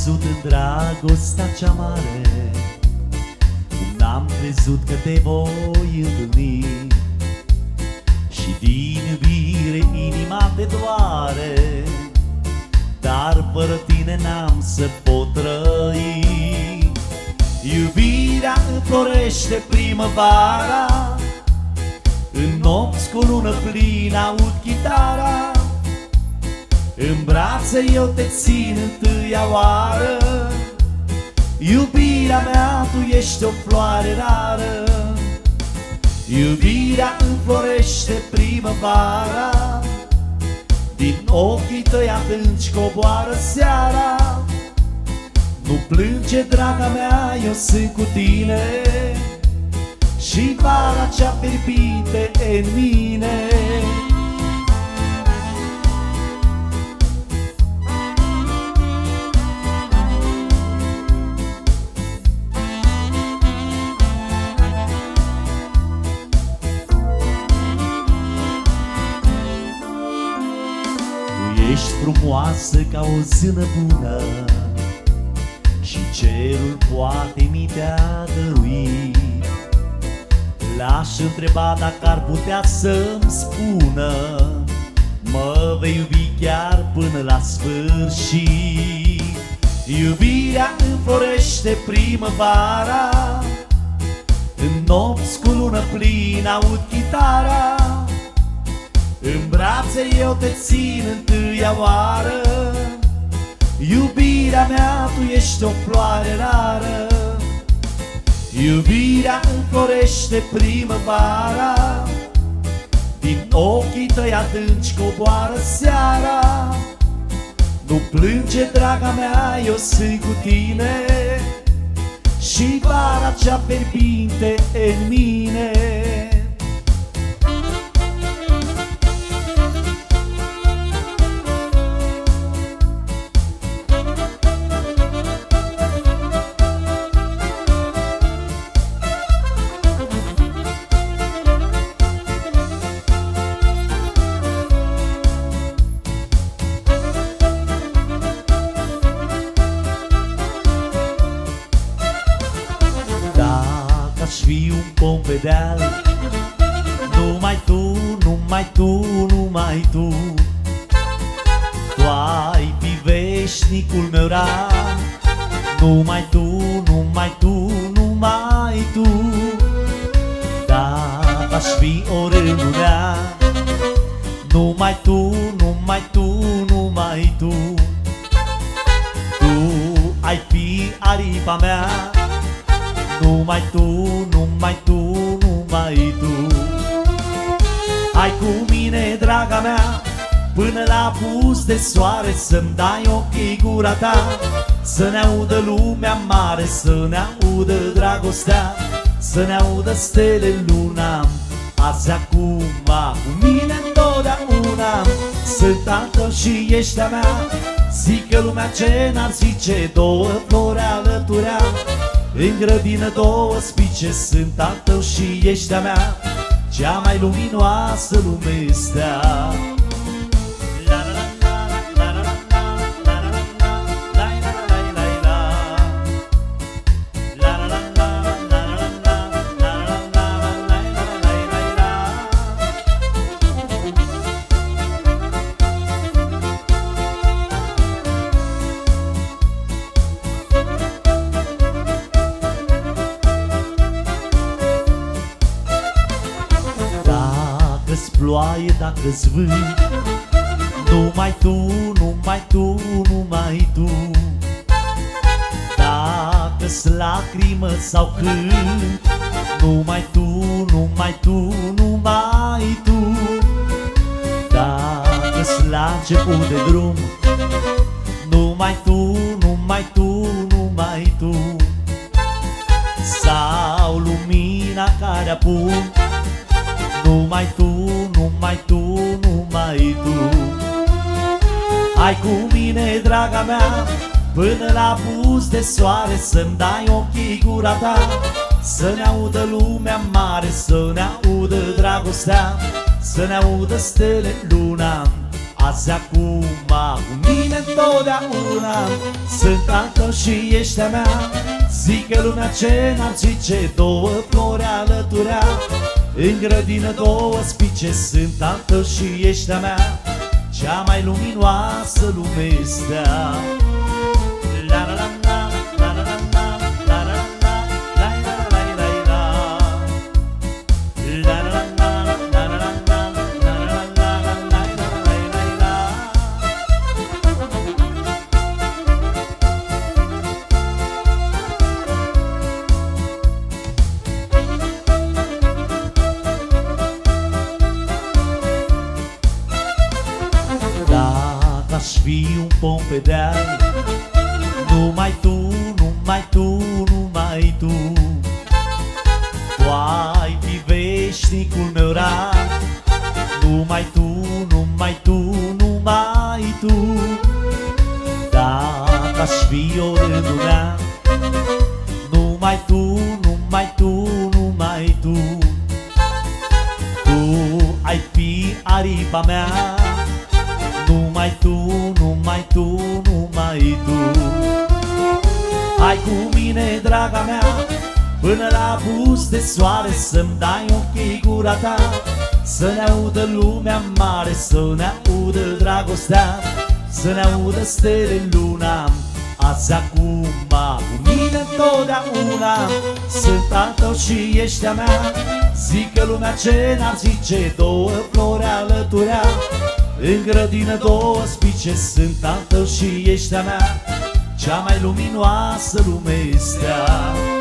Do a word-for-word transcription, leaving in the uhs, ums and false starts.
crezut în dragostea cea mare, cum n-am crezut că te voi întâlni. Și din iubire inima te doare, dar fără tine n-am să pot trăi. Iubirea înflorește primăvara, în nopți cu lună plină aud chitara. În brațe eu te țin întâia oară, iubirea mea, tu ești o floare rară. Iubirea înflorește primăvara, din ochii tăi atunci coboară seara. Nu plânge, draga mea, eu sunt cu tine, și vara cea fierbinte e în mine. Ești frumoasă ca o zână bună, și cerul poate mi te-a dăruit. L-aș întreba dacă ar putea să-mi spună, mă vei iubi chiar până la sfârșit. Iubirea înflorește primăvara, în nopți cu lună plină aud chitara. În brațe eu te țin întâia oară, iubirea mea, tu ești o floare rară. Iubirea înflorește primăvara, din ochii tăi adânci coboară seara. Nu plânge, draga mea, eu sunt cu tine, și vara cea fierbinte e în mine. Aș fi un pom pe deal, numai tu, numai tu, numai tu. Tu ai fi veșnicul meu rar, numai tu, numai tu, numai tu. Dacă aș fi o rândunea, numai tu, numai tu, numai tu. Tu ai fi aripa mea, numai tu, numai tu, numai tu. Hai cu mine, draga mea, până la apus de soare, să-mi dai ochii gura ta, să ne audă lumea mare, să ne audă dragostea, să ne audă stele luna. Azi acum, cu mine întotdeauna, sunt al tău și ești a mea. Zic că lumea ce n-ar zice, două flori alăturea, în grădină două spice, sunt al tău și ești a mea, cea mai luminoasă lume stea. Dacă-s ploaie, dacă-s vânt, numai tu, numai tu, numai tu. Dacă-s lacrimă sau cânt, numai tu, numai tu, numai tu. Dacă-s la început de drum, numai tu, numai tu, numai tu. Sau lumina care apun, numai tu, numai tu, numai tu. Hai cu mine, draga mea, până la apus de soare, să-mi dai ochii gura ta, să ne audă lumea mare, să ne audă dragostea, să ne audă stele luna. Azi acum cu mine întotdeauna sunt al tău și ești a mea. Zică lumea ce n-ar zice, două flori alăturea. În grădină două spice sunt al tău și ești a mea. Cea mai luminoasă lume stea. La la la la la la la la la la la la la la la la la la la aș fi un pom pe deal, numai tu, numai tu, numai tu. Tu ai fi veșnicul meu rar, numai tu, numai tu, numai tu. Dacă aș fi oricând ea, numai tu, numai tu, numai tu. Tu ai fi aripa mea, numai tu, numai tu, numai tu. Hai cu mine, draga mea, până la buz de soare, să-mi dai ochii gura ta, să ne audă lumea mare, să ne audă dragostea, să ne audă stele luna. Azi acum cu mine întotdeauna sunt al tău și ești a mea. Zică lumea ce n-ar zice, două flori alăturea. În grădină două spice sunt al tău și ești a mea. Cea mai luminoasă lume stea.